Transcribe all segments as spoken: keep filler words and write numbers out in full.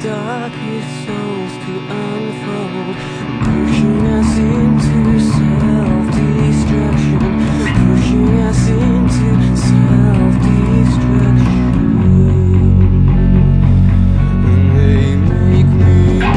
darkest souls to unfold, pushing us into self-destruction, pushing us into self-destruction. They make me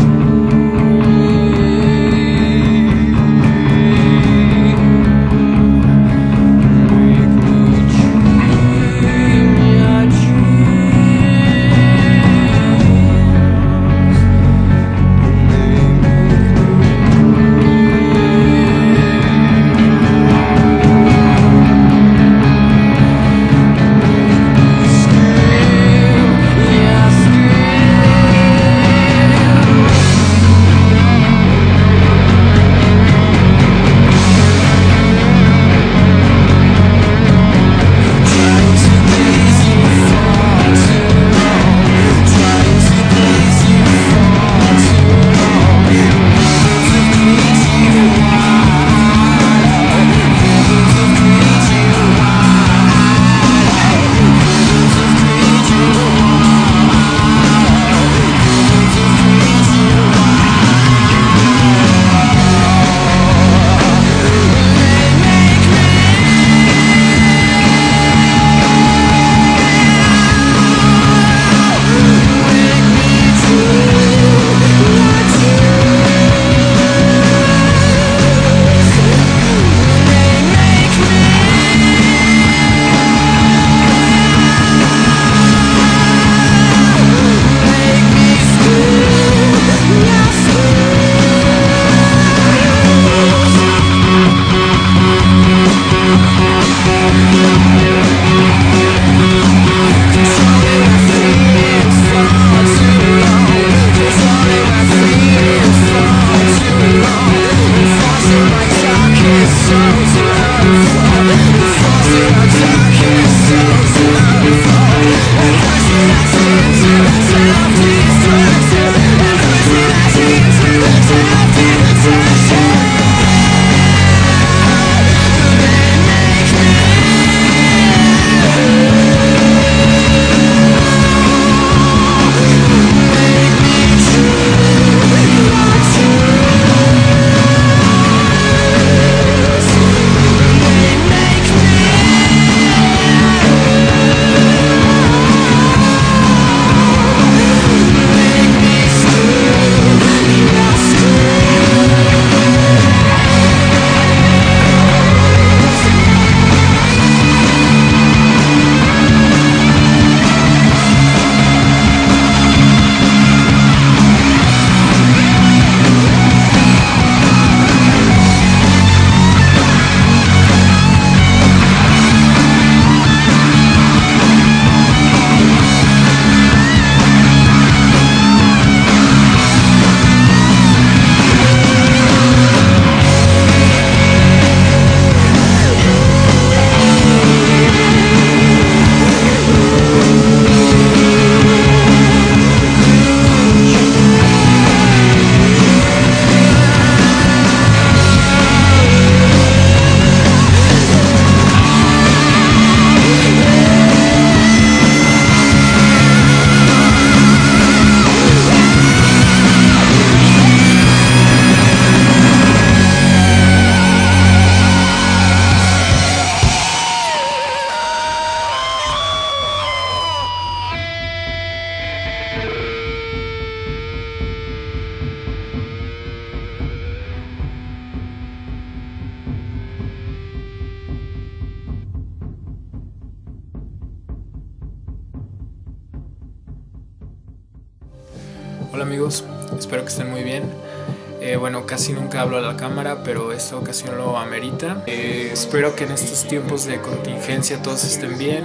Hola amigos, espero que estén muy bien. Eh, bueno, casi nunca hablo a la cámara, pero esta ocasión lo amerita. Eh, espero que en estos tiempos de contingencia todos estén bien.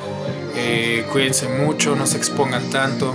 Eh, cuídense mucho, no se expongan tanto.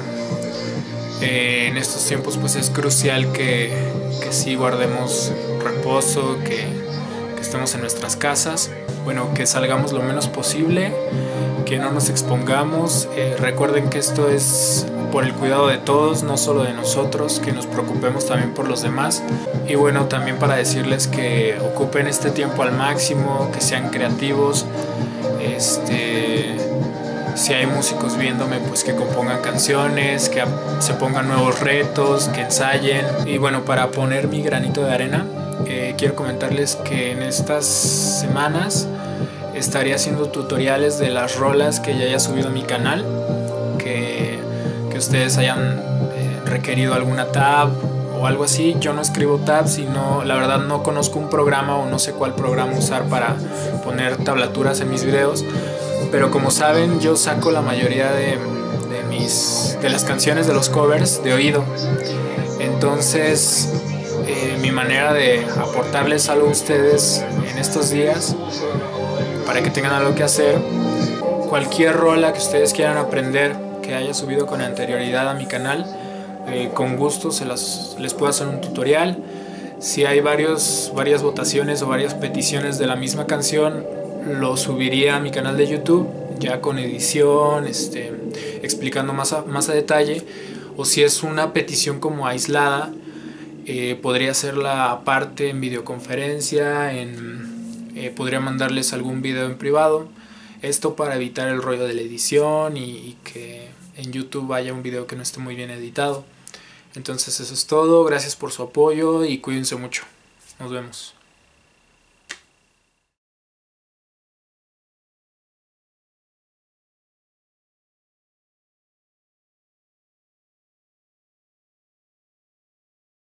Eh, en estos tiempos pues es crucial que, que sí guardemos reposo, que, que estemos en nuestras casas. Bueno, que salgamos lo menos posible, que no nos expongamos. Eh, recuerden que esto es por el cuidado de todos, no solo de nosotros, que nos preocupemos también por los demás. Y bueno, también para decirles que ocupen este tiempo al máximo, que sean creativos, este, si hay músicos viéndome, pues que compongan canciones, que se pongan nuevos retos, que ensayen. Y bueno, para poner mi granito de arena, eh, quiero comentarles que en estas semanas estaré haciendo tutoriales de las rolas que ya haya subido a mi canal, que, que ustedes hayan eh, requerido alguna tab o algo así. Yo no escribo tabs y no, la verdad no conozco un programa o no sé cuál programa usar para poner tablaturas en mis videos, pero como saben, yo saco la mayoría de, de, mis, de las canciones de los covers de oído. Entonces eh, mi manera de aportarles algo a ustedes en estos días, para que tengan algo que hacer, cualquier rola que ustedes quieran aprender que haya subido con anterioridad a mi canal, eh, con gusto se las, les puedo hacer un tutorial. Si hay varios, varias votaciones o varias peticiones de la misma canción, lo subiría a mi canal de YouTube ya con edición, este, explicando más a, más a detalle. O si es una petición como aislada, eh, podría hacerla aparte en videoconferencia, en Eh, podría mandarles algún video en privado, esto para evitar el rollo de la edición y, y que en YouTube haya un video que no esté muy bien editado. Entonces eso es todo, gracias por su apoyo y cuídense mucho, nos vemos.